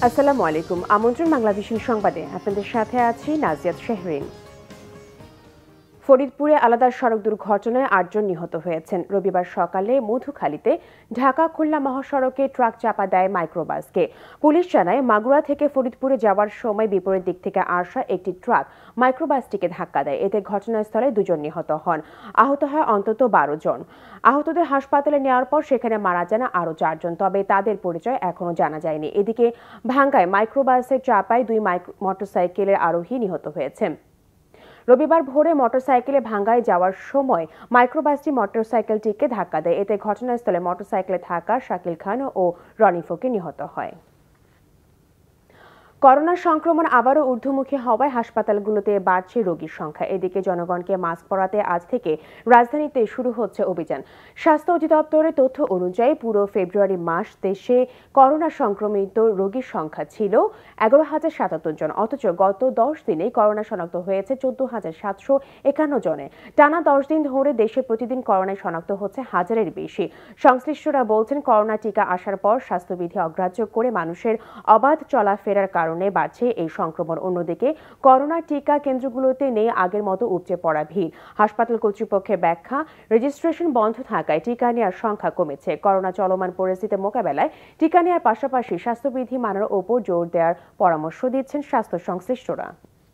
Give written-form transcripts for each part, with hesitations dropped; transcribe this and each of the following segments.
আসসালামু আলাইকুম। আমন্ত্রণ বাংলাভিশন সংবাদে আপনাদের সাথে আছি নাজিয়াত শেহরিন। ফরিদপুরে আলাদা সড়ক দুর্ঘটনায় ৮ জন নিহত হয়েছেন। রবিবার সকালে মধুখালীতে ঢাকা খুলনা মহাসড়কে ট্রাক চাপা দেয় মাইক্রোবাসকে। পুলিশ জানায়, মাগুরা থেকে ফরিদপুরে যাওয়ার সময় বিপরীত দিক থেকে আসা একটি ট্রাক মাইক্রোবাসটিকে ধাক্কা দেয়। এতে ঘটনাস্থলে 2 জন নিহত হন। আহত হয় অন্তত 12 জন। আহতদের হাসপাতালে নেওয়ার পর সেখানে মারা যান আরও 4 জন, তবে তাদের পরিচয় এখনো জানা যায়নি। এদিকে ভাঙ্গায় মাইক্রোবাসের চাপায় 2 মোটরসাইকেলের আরোহী নিহত হয়েছে। রবিবার ভোরে মোটরসাইকেলে ভাঙ্গায় যাওয়ার সময় মাইক্রোবাসটি মোটরসাইকেলটিকে ধাক্কা দেয়। এতে ঘটনাস্থলে মোটরসাইকেলে থাকা শাকিল খান ও রনি ফকির নিহত হয়। করোনা সংক্রমণ আবারও ঊর্ধ্বমুখী হওয়ায় হাসপাতালগুলোতে বাড়ছে রোগীর সংখ্যা। এদিকে জনগণকে মাস্ক পরাতে আজ থেকে রাজধানীতে শুরু হচ্ছে অভিযান। স্বাস্থ্য অধিদপ্তরের তথ্য অনুযায়ী পুরো ফেব্রুয়ারি মাস দেশে করোনা সংক্রমিত রোগীর সংখ্যা ছিল 11,077 জন। অথচ গত 10 দিনে করোনা শনাক্ত হয়েছে 14,751 জনে। টানা 10 দিন ধরে দেশে প্রতিদিন করোনায় শনাক্ত হচ্ছে 1000-এর বেশি। সংশ্লিষ্টরা বলছেন, করোনা টিকা আসার পর স্বাস্থ্যবিধি অগ্রাহ্য করে মানুষের অবাধ চলাফেরার কারণে বাড়ছে এই সংক্রমণ। অন্যদিকে করোনা টিকা কেন্দ্রগুলোতে নেই আগের মতো উপচে পড়া ভিড়। হাসপাতাল কর্তৃপক্ষের ব্যাখ্যা, রেজিস্ট্রেশন বন্ধ থাকায় টিকা নেওয়ার সংখ্যা কমেছে। করোনা চলমান পরিস্থিতি মোকাবেলায় টিকা নেওয়ার পাশাপাশি স্বাস্থ্যবিধি মানার ওপর জোর দেওয়ার পরামর্শ দিচ্ছেন স্বাস্থ্য সংশ্লিষ্টরা।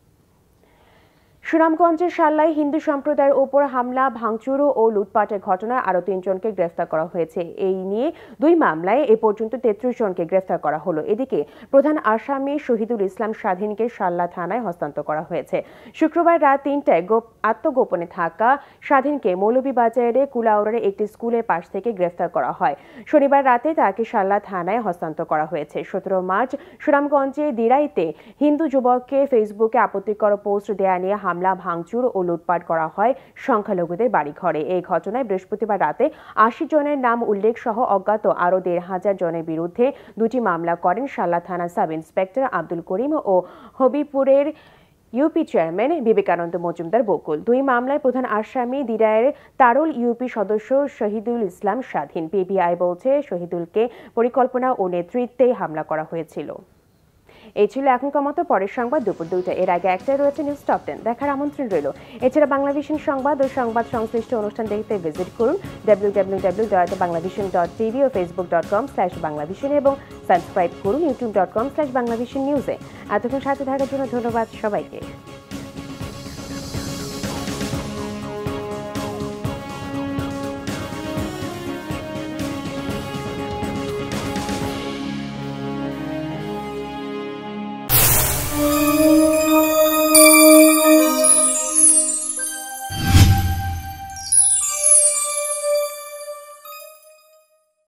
সুনামগঞ্জের শাল্লায় হিন্দু সম্প্রদায়ের ওপর হামলা, ভাঙচুর ও লুটপাটের ঘটনায় আরও 3 জনকে গ্রেফতার করা হয়েছে। এই নিয়ে 2 মামলায় এ পর্যন্ত 33 জনকে গ্রেফতার করা হলো। এদিকে প্রধান আসামি শহীদুল ইসলাম স্বাধীনকে শাল্লা থানায় হস্তান্তর করা হয়েছে। শুক্রবার রাত 3টায় আত্মগোপনে থাকা স্বাধীনকে মৌলভীবাজারে কুলাউড়ার একটি স্কুলের পাশ থেকে গ্রেফতার করা হয়। শনিবার রাতে তাকে শাল্লা থানায় হস্তান্তর করা হয়েছে। 17 মার্চ সুনামগঞ্জে দিরাইতে হিন্দু যুবককে ফেসবুকে আপত্তিকর পোস্ট দেয়া নিয়ে হামলা, ভাঙচুর ও লুটপাট করা হয় সংখ্যালঘুদের বাড়িঘরে। এই ঘটনায় বৃহস্পতিবার রাতে 80 জনের নাম উল্লেখ সহ অজ্ঞাত আরও 1,500 জনের বিরুদ্ধে 2টি মামলা করেন শাল্লা থানা সাব ইন্সপেক্টর আব্দুল করিম ও হবিপুরের ইউপি চেয়ারম্যান বিবেকানন্দ মজুমদার বকুল। 2 মামলায় প্রধান আসামি দিরাইয়ের তারুল ইউপি সদস্য শহীদুল ইসলাম স্বাধীন। পিবিআই বলছে, শহীদুলকে পরিকল্পনা ও নেতৃত্বেই হামলা করা হয়েছিল। এই ছিল এখনকার মতো। পরের সংবাদ দুপুর 2টা। এর আগে একটাই রয়েছে নিউজ টপ 10 দেখার আমন্ত্রণ রইল। এছাড়া বাংলাভিশন সংবাদ ও সংবাদ সংশ্লিষ্ট অনুষ্ঠান দেখতে ভিজিট করুন www.banglavision.tv ও facebook.com/banglavision এবং সাবস্ক্রাইব করুন youtube.com/banglavision নিউজে। এতক্ষণ সাথে থাকার জন্য ধন্যবাদ সবাইকে।